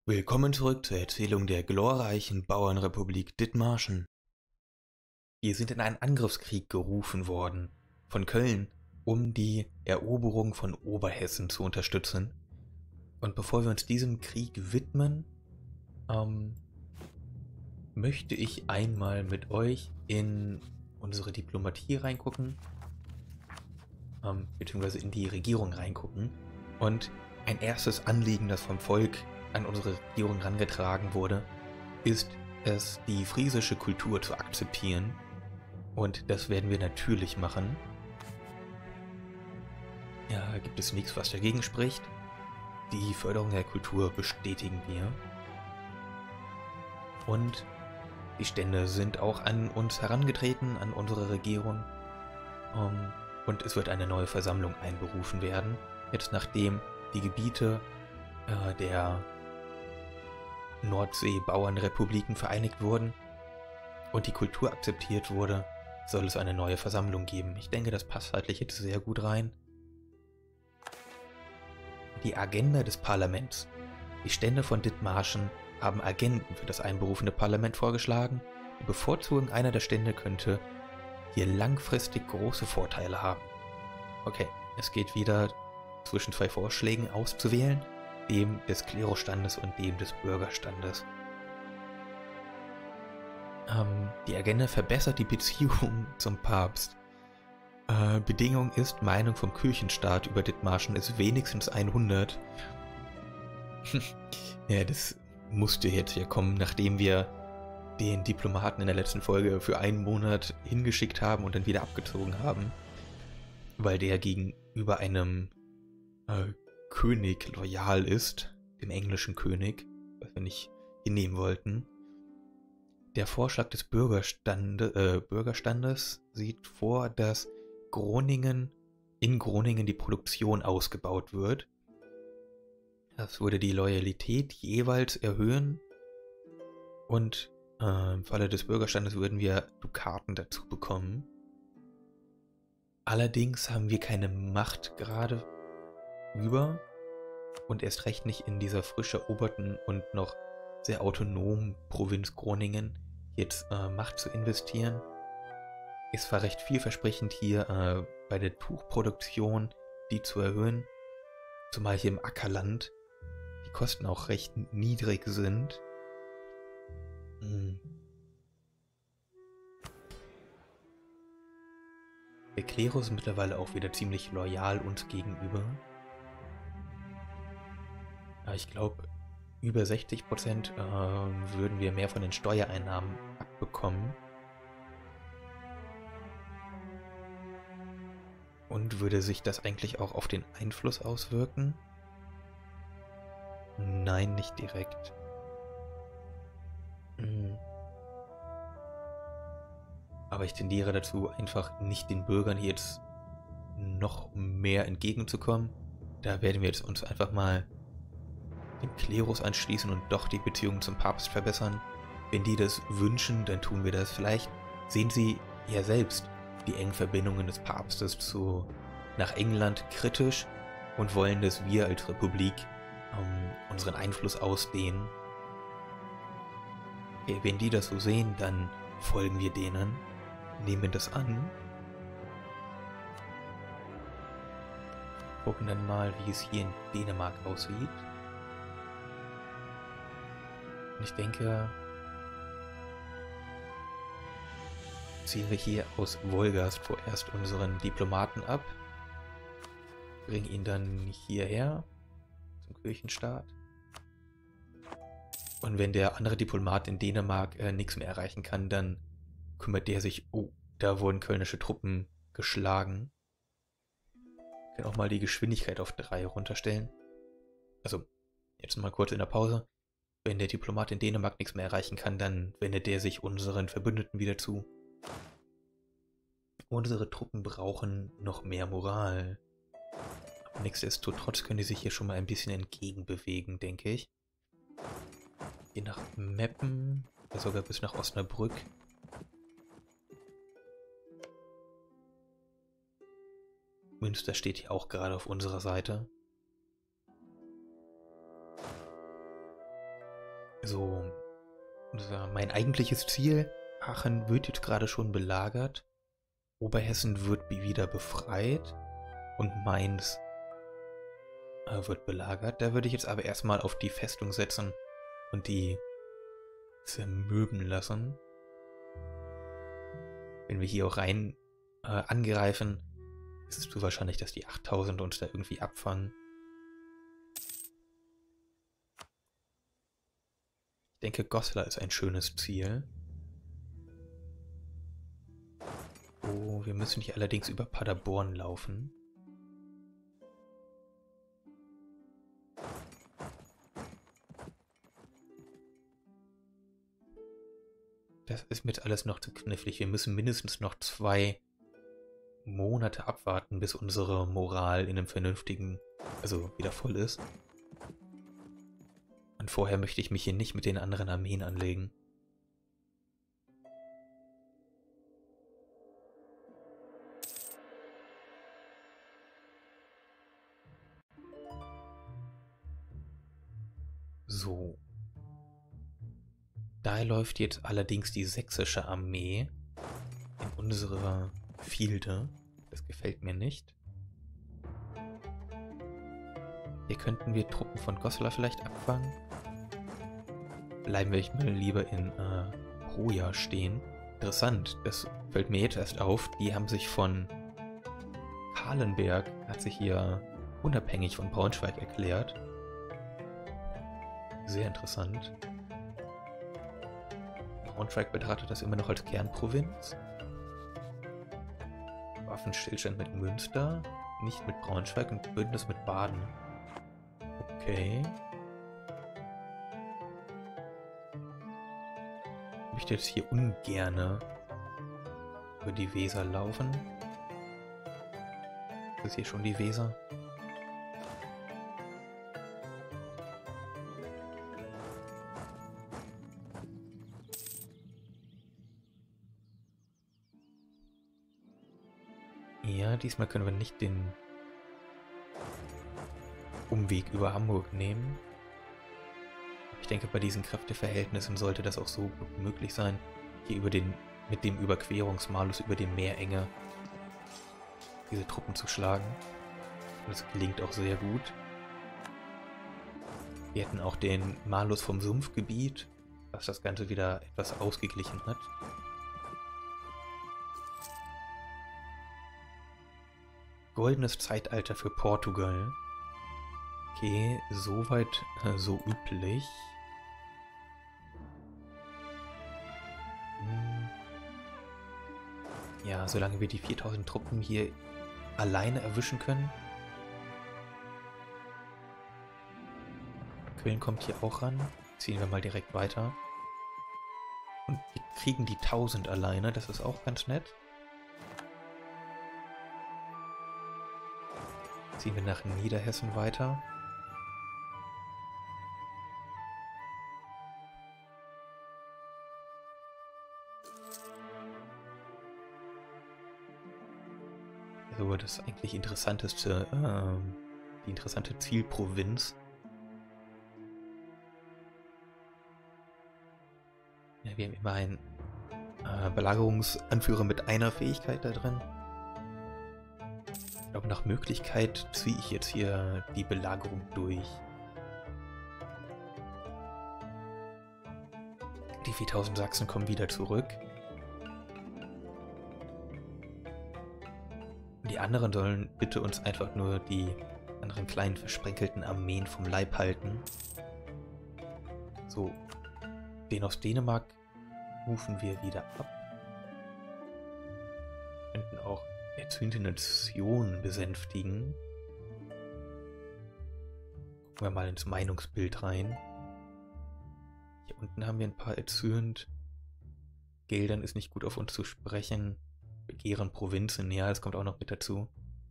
Willkommen zurück zur Erzählung der glorreichen Bauernrepublik Dithmarschen. Wir sind in einen Angriffskrieg gerufen worden von Köln, um die Eroberung von Oberhessen zu unterstützen. Und bevor wir uns diesem Krieg widmen, möchte ich einmal mit euch in unsere Diplomatie reingucken, beziehungsweise in die Regierung reingucken. Und ein erstes Anliegen, das vom Volk an unsere Regierung herangetragen wurde, ist es, die friesische Kultur zu akzeptieren. Und das werden wir natürlich machen. Ja, gibt es nichts, was dagegen spricht. Die Förderung der Kultur bestätigen wir. Und die Stände sind auch an uns herangetreten, an unsere Regierung. Und es wird eine neue Versammlung einberufen werden. Jetzt nachdem die Gebiete der Nordsee-Bauernrepubliken vereinigt wurden und die Kultur akzeptiert wurde, soll es eine neue Versammlung geben. Ich denke, das passt zeitlich jetzt sehr gut rein. Die Agenda des Parlaments. Die Stände von Dithmarschen haben Agenden für das einberufene Parlament vorgeschlagen. Die Bevorzugung einer der Stände könnte hier langfristig große Vorteile haben. Okay, es geht wieder zwischen zwei Vorschlägen auszuwählen, dem des Klerusstandes und dem des Bürgerstandes. Die Agenda verbessert die Beziehung zum Papst. Bedingung ist, Meinung vom Kirchenstaat über Dithmarschen ist wenigstens 100. Ja, das musste jetzt hier kommen, nachdem wir den Diplomaten in der letzten Folge für einen Monat hingeschickt haben und dann wieder abgezogen haben, weil der gegenüber einem König loyal ist, dem englischen König, was wir nicht hinnehmen wollten. Der Vorschlag des Bürgerstandes sieht vor, dass in Groningen die Produktion ausgebaut wird. Das würde die Loyalität jeweils erhöhen und im Falle des Bürgerstandes würden wir Dukaten dazu bekommen. Allerdings haben wir keine Macht gerade über und erst recht nicht in dieser frisch eroberten und noch sehr autonomen Provinz Groningen jetzt Macht zu investieren. Ist zwar recht vielversprechend hier bei der Tuchproduktion die zu erhöhen, zumal hier im Ackerland die Kosten auch recht niedrig sind. Der Klerus ist mittlerweile auch wieder ziemlich loyal uns gegenüber. Ich glaube, über 60% würden wir mehr von den Steuereinnahmen abbekommen. Und würde sich das eigentlich auch auf den Einfluss auswirken? Nein, nicht direkt. Aber ich tendiere dazu, einfach nicht den Bürgern jetzt noch mehr entgegenzukommen. Da werden wir jetzt uns einfach mal dem Klerus anschließen und doch die Beziehungen zum Papst verbessern. Wenn die das wünschen, dann tun wir das. Vielleicht sehen sie ja selbst die engen Verbindungen des Papstes nach England kritisch und wollen, dass wir als Republik unseren Einfluss ausdehnen. Okay, wenn die das so sehen, dann folgen wir denen, nehmen das an. Gucken dann mal, wie es hier in Dänemark aussieht. Und ich denke, ziehen wir hier aus Wolgast vorerst unseren Diplomaten ab, bringen ihn dann hierher zum Kirchenstaat. Und wenn der andere Diplomat in Dänemark nichts mehr erreichen kann, dann kümmert der sich, oh, da wurden kölnische Truppen geschlagen. Ich kann auch mal die Geschwindigkeit auf 3 runterstellen. Also, jetzt mal kurz in der Pause. Wenn der Diplomat in Dänemark nichts mehr erreichen kann, dann wendet der sich unseren Verbündeten wieder zu. Unsere Truppen brauchen noch mehr Moral. Aber nichtsdestotrotz können die sich hier schon mal ein bisschen entgegenbewegen, denke ich. Hier nach Meppen, oder sogar bis nach Osnabrück. Münster steht hier auch gerade auf unserer Seite. So, mein eigentliches Ziel, Aachen wird jetzt gerade schon belagert, Oberhessen wird wieder befreit und Mainz wird belagert. Da würde ich jetzt aber erstmal auf die Festung setzen und die zermürben lassen. Wenn wir hier auch rein angreifen, ist es zu wahrscheinlich, dass die 8000 uns da irgendwie abfangen. Ich denke, Goslar ist ein schönes Ziel. Oh, wir müssen hier allerdings über Paderborn laufen. Das ist mir jetzt alles noch zu knifflig. Wir müssen mindestens noch 2 Monate abwarten, bis unsere Moral in einem vernünftigen, also wieder voll ist. Und vorher möchte ich mich hier nicht mit den anderen Armeen anlegen. So. Da läuft jetzt allerdings die sächsische Armee in unsere Gefilde. Das gefällt mir nicht. Hier könnten wir Truppen von Goslar vielleicht abfangen. Bleiben wir mal lieber in Proja stehen. Interessant, das fällt mir jetzt erst auf. Die haben sich von Kahlenberg, hat sich hier unabhängig von Braunschweig erklärt. Sehr interessant. Braunschweig betrachtet das immer noch als Kernprovinz. Waffenstillstand mit Münster, nicht mit Braunschweig und Bündnis mit Baden. Okay. Ich möchte jetzt hier ungerne über die Weser laufen. Ist das hier schon die Weser? Ja, diesmal können wir nicht den Umweg über Hamburg nehmen. Ich denke, bei diesen Kräfteverhältnissen sollte das auch so gut möglich sein, hier mit dem Überquerungsmalus über die Meerenge diese Truppen zu schlagen. Und das gelingt auch sehr gut. Wir hätten auch den Malus vom Sumpfgebiet, was das Ganze wieder etwas ausgeglichen hat. Goldenes Zeitalter für Portugal. Okay, soweit so üblich. Ja, solange wir die 4000 Truppen hier alleine erwischen können. Köln kommt hier auch ran. Ziehen wir mal direkt weiter. Und wir kriegen die 1000 alleine, das ist auch ganz nett. Ziehen wir nach Niederhessen weiter. So, das eigentlich interessanteste, die interessante Zielprovinz. Ja, wir haben immer einen Belagerungsanführer mit einer Fähigkeit da drin. Ich glaube, nach Möglichkeit ziehe ich jetzt hier die Belagerung durch. Die 4000 Sachsen kommen wieder zurück. Die anderen sollen bitte uns einfach nur die anderen kleinen versprenkelten Armeen vom Leib halten. So, den aus Dänemark rufen wir wieder ab. Wir könnten auch erzwingte Nationen besänftigen. Gucken wir mal ins Meinungsbild rein. Hier unten haben wir ein paar erzürnt. Geldern ist nicht gut auf uns zu sprechen. Begehren Provinzen, ja, das kommt auch noch mit dazu.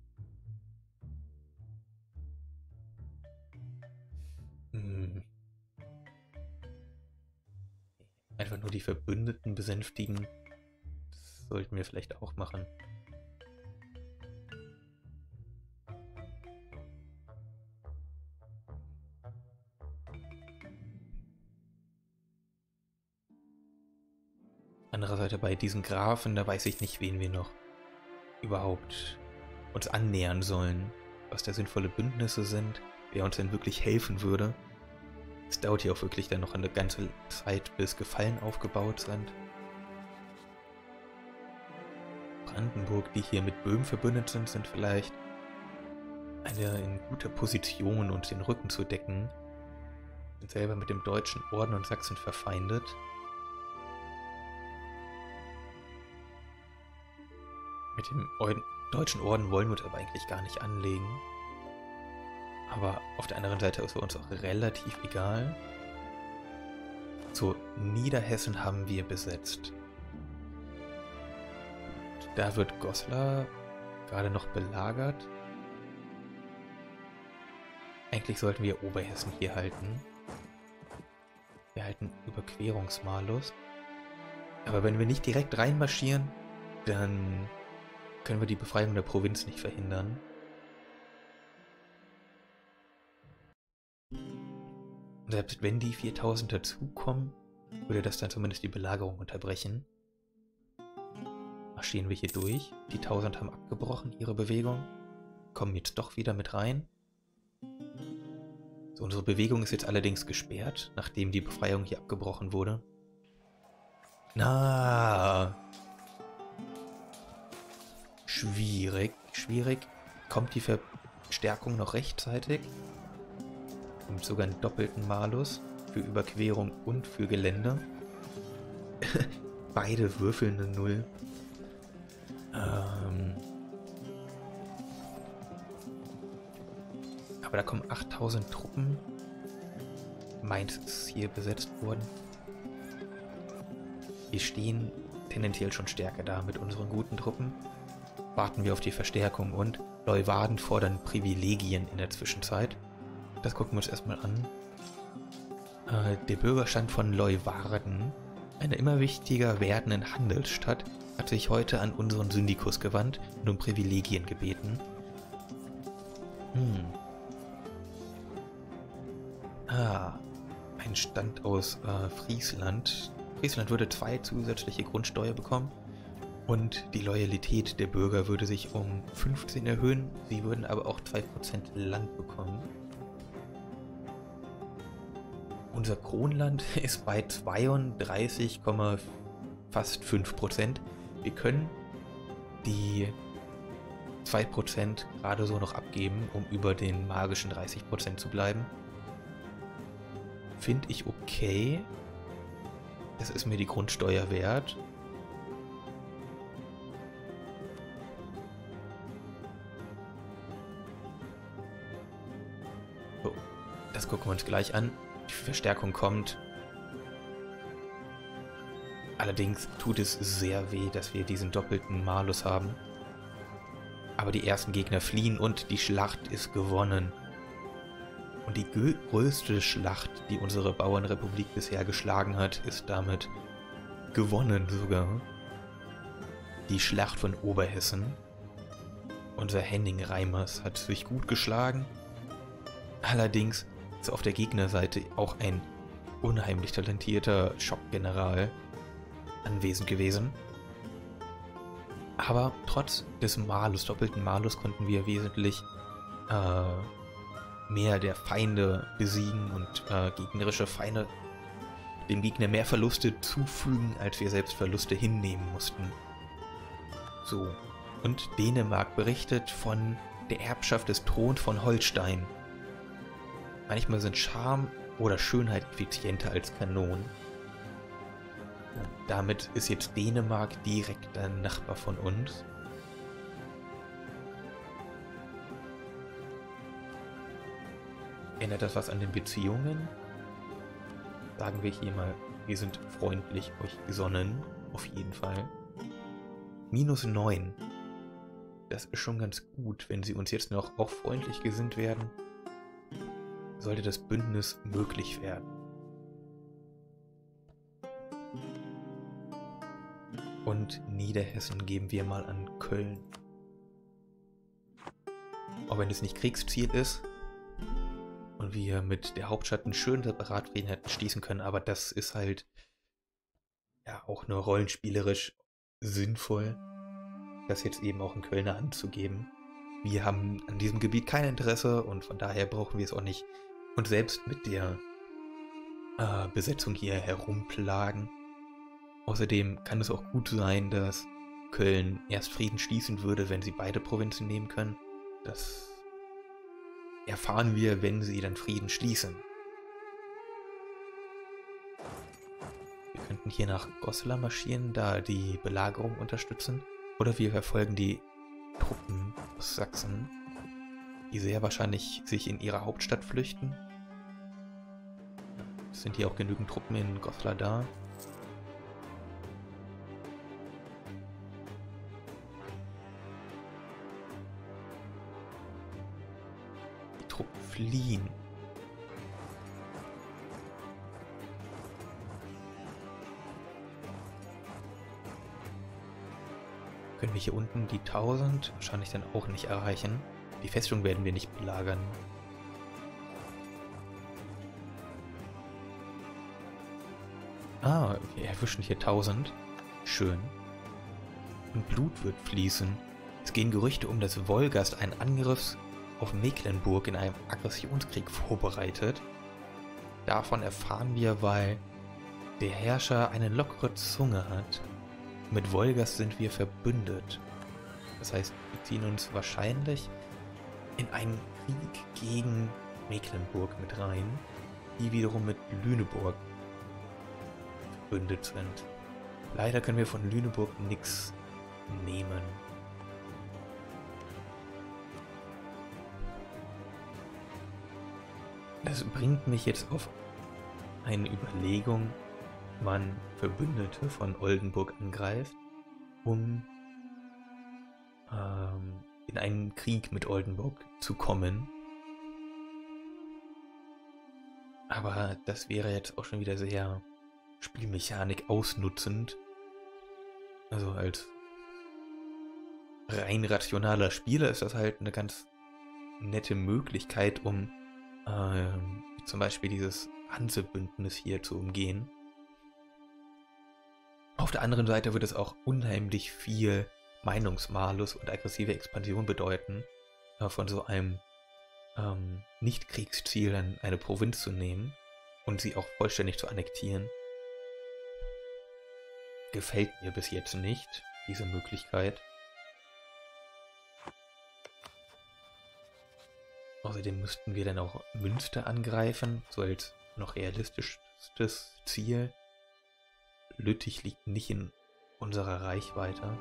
Einfach nur die Verbündeten besänftigen. Das sollten wir vielleicht auch machen. Andererseits bei diesen Grafen, da weiß ich nicht, wen wir noch überhaupt uns annähern sollen, was da sinnvolle Bündnisse sind, wer uns denn wirklich helfen würde. Es dauert ja auch wirklich dann noch eine ganze Zeit, bis Gefallen aufgebaut sind. Brandenburg, die hier mit Böhmen verbündet sind vielleicht in guter Position, uns den Rücken zu decken. Sind selber mit dem Deutschen Orden und Sachsen verfeindet. Mit dem Deutschen Orden wollen wir uns aber eigentlich gar nicht anlegen. Aber auf der anderen Seite ist es uns auch relativ egal. So, Niederhessen haben wir besetzt. Da wird Goslar gerade noch belagert. Eigentlich sollten wir Oberhessen hier halten. Wir halten Überquerungsmalus. Aber wenn wir nicht direkt reinmarschieren, dann können wir die Befreiung der Provinz nicht verhindern. Und selbst wenn die 4000 dazukommen, würde das dann zumindest die Belagerung unterbrechen. Marschieren wir hier durch. Die 1000 haben abgebrochen, ihre Bewegung. Kommen jetzt doch wieder mit rein. So, unsere Bewegung ist jetzt allerdings gesperrt, nachdem die Befreiung hier abgebrochen wurde. Na, schwierig, schwierig. Kommt die Verstärkung noch rechtzeitig? Und sogar einen doppelten Malus für Überquerung und für Gelände. Beide würfeln eine 0. Aber da kommen 8000 Truppen. Mainz ist hier besetzt worden. Wir stehen tendenziell schon stärker da mit unseren guten Truppen. Warten wir auf die Verstärkung und Leeuwarden fordern Privilegien in der Zwischenzeit. Das gucken wir uns erstmal an. Der Bürgerstand von Leeuwarden, eine immer wichtiger werdende Handelsstadt, hat sich heute an unseren Syndikus gewandt und um Privilegien gebeten. Ein Stand aus Friesland. Friesland würde 2 zusätzliche Grundsteuer bekommen und die Loyalität der Bürger würde sich um 15 erhöhen. Sie würden aber auch 2% Land bekommen. Unser Kronland ist bei 32, fast 5%. Wir können die 2% gerade so noch abgeben, um über den magischen 30% zu bleiben. Finde ich okay. Das ist mir die Grundsteuer wert. So, das gucken wir uns gleich an. Die Verstärkung kommt. Allerdings tut es sehr weh, dass wir diesen doppelten Malus haben. Aber die ersten Gegner fliehen und die Schlacht ist gewonnen. Und die größte Schlacht, die unsere Bauernrepublik bisher geschlagen hat, ist damit gewonnen sogar. Die Schlacht von Oberhessen. Unser Henning Reimers hat sich gut geschlagen. Allerdings ist auf der Gegnerseite auch ein unheimlich talentierter Schockgeneral anwesend gewesen. Aber trotz des Malus, doppelten Malus, konnten wir wesentlich mehr der Feinde besiegen und gegnerische Feinde dem Gegner mehr Verluste zufügen, als wir selbst Verluste hinnehmen mussten. So, und Dänemark berichtet von der Erbschaft des Throns von Holstein. Manchmal sind Charme oder Schönheit effizienter als Kanonen. Damit ist jetzt Dänemark direkt ein Nachbar von uns. Ändert das was an den Beziehungen? Sagen wir hier mal, wir sind freundlich euch gesonnen, auf jeden Fall. -9. Das ist schon ganz gut, wenn sie uns jetzt noch auch freundlich gesinnt werden. Sollte das Bündnis möglich werden. Und Niederhessen geben wir mal an Köln. Auch wenn es nicht Kriegsziel ist und wir mit der Hauptstadt einen schönen Separatfrieden hätten schließen können, aber das ist halt ja auch nur rollenspielerisch sinnvoll, das jetzt eben auch in Kölner Hand zu geben. Wir haben an diesem Gebiet kein Interesse und von daher brauchen wir es auch nicht uns selbst mit der Besetzung hier herumplagen. Außerdem kann es auch gut sein, dass Köln erst Frieden schließen würde, wenn sie beide Provinzen nehmen können. Das erfahren wir, wenn sie dann Frieden schließen. Wir könnten hier nach Goslar marschieren, da die Belagerung unterstützen. Oder wir verfolgen die Truppen aus Sachsen, die sehr wahrscheinlich sich in ihre Hauptstadt flüchten. Es sind hier auch genügend Truppen in Goslar da. Die Truppen fliehen. Können wir hier unten die 1000 wahrscheinlich dann auch nicht erreichen. Die Festung werden wir nicht belagern. Ah, wir erwischen hier 1000. Schön. Und Blut wird fließen. Es gehen Gerüchte um, dass Wolgast einen Angriff auf Mecklenburg in einem Aggressionskrieg vorbereitet. Davon erfahren wir, weil der Herrscher eine lockere Zunge hat. Mit Wolgast sind wir verbündet. Das heißt, wir ziehen uns wahrscheinlich in einen Krieg gegen Mecklenburg mit rein, die wiederum mit Lüneburg verbündet sind. Leider können wir von Lüneburg nichts nehmen. Das bringt mich jetzt auf eine Überlegung, wann Verbündete von Oldenburg angreift, um in einen Krieg mit Oldenburg zu kommen. Aber das wäre jetzt auch schon wieder sehr Spielmechanik ausnutzend. Also als rein rationaler Spieler ist das halt eine ganz nette Möglichkeit, um zum Beispiel dieses Hansebündnis hier zu umgehen. Auf der anderen Seite wird es auch unheimlich viel Meinungsmalus und aggressive Expansion bedeuten, von so einem Nicht-Kriegsziel dann eine Provinz zu nehmen und sie auch vollständig zu annektieren. Gefällt mir bis jetzt nicht, diese Möglichkeit. Außerdem müssten wir dann auch Münster angreifen, so als noch realistischstes Ziel. Lüttich liegt nicht in unserer Reichweite.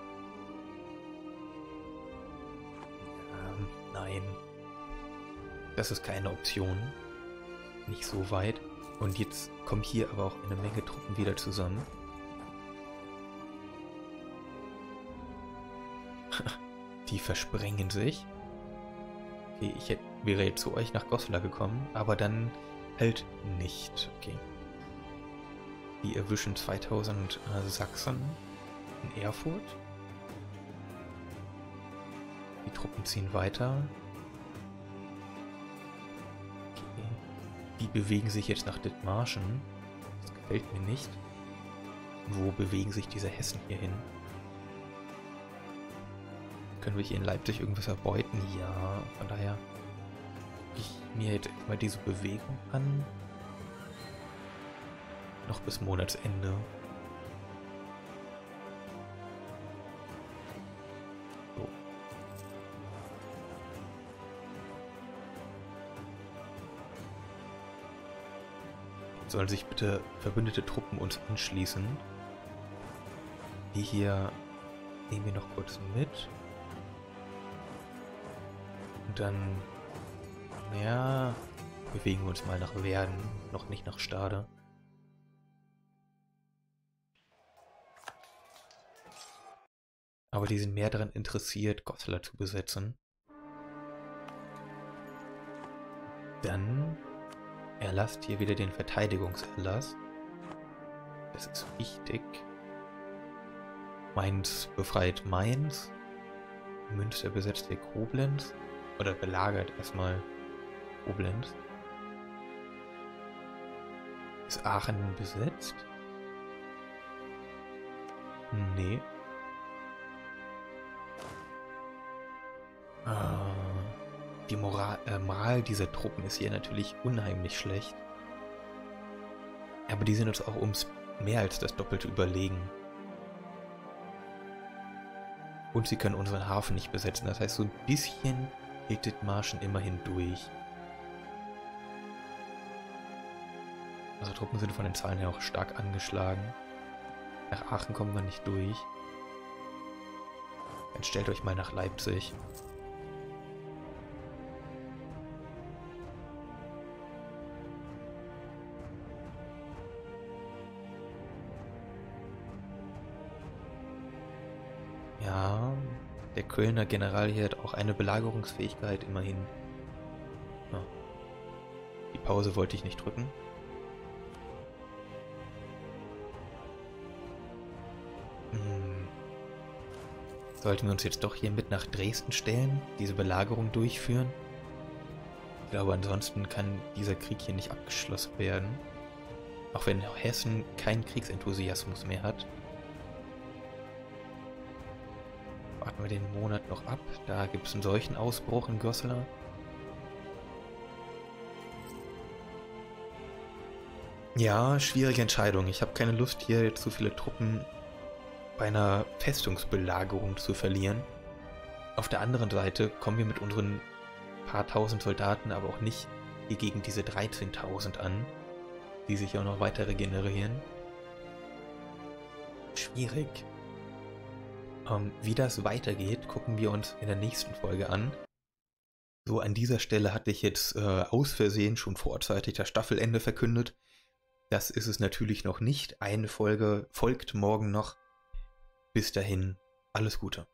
Nein. Das ist keine Option. Nicht so weit. Und jetzt kommen hier aber auch eine Menge Truppen wieder zusammen. Die versprengen sich. Okay, ich wäre jetzt zu euch nach Goslar gekommen, aber dann halt nicht. Okay. Die erwischen 2000 Sachsen in Erfurt. Die Truppen ziehen weiter. Okay. Die bewegen sich jetzt nach Dithmarschen. Das gefällt mir nicht. Wo bewegen sich diese Hessen hier hin? Können wir hier in Leipzig irgendwas erbeuten? Ja, von daher gucke ich mir jetzt mal diese Bewegung an. Noch bis Monatsende. So. Jetzt sollen sich bitte verbündete Truppen uns anschließen. Die hier nehmen wir noch kurz mit. Und dann, ja, bewegen wir uns mal nach Werden, noch nicht nach Stade. Aber die sind mehr daran interessiert, Goslar zu besetzen. Dann erlasst hier wieder den Verteidigungserlass. Das ist wichtig. Mainz befreit Mainz. Münster besetzt hier Koblenz. Oder belagert erstmal Koblenz. Ist Aachen besetzt? Nee. Die Moral dieser Truppen ist hier natürlich unheimlich schlecht. Aber die sind uns auch ums mehr als das Doppelte überlegen. Und sie können unseren Hafen nicht besetzen. Das heißt, so ein bisschen hält Dithmarschen immerhin durch. Unsere Truppen sind von den Zahlen her auch stark angeschlagen. Nach Aachen kommen wir nicht durch. Dann stellt euch mal nach Leipzig. Ja, der Kölner General hier hat auch eine Belagerungsfähigkeit, immerhin. Ja. Die Pause wollte ich nicht drücken. Sollten wir uns jetzt doch hier mit nach Dresden stellen, diese Belagerung durchführen? Ich glaube, ansonsten kann dieser Krieg hier nicht abgeschlossen werden. Auch wenn Hessen keinen Kriegsenthusiasmus mehr hat. Warten wir den Monat noch ab. Da gibt es einen solchen Ausbruch in Goslar. Ja, schwierige Entscheidung. Ich habe keine Lust, hier jetzt so viele Truppen bei einer Festungsbelagerung zu verlieren. Auf der anderen Seite kommen wir mit unseren paar tausend Soldaten aber auch nicht hier gegen diese 13.000 an, die sich auch noch weiter regenerieren. Schwierig. Wie das weitergeht, gucken wir uns in der nächsten Folge an. So, an dieser Stelle hatte ich jetzt aus Versehen schon vorzeitig das Staffelende verkündet. Das ist es natürlich noch nicht. Eine Folge folgt morgen noch. Bis dahin, alles Gute.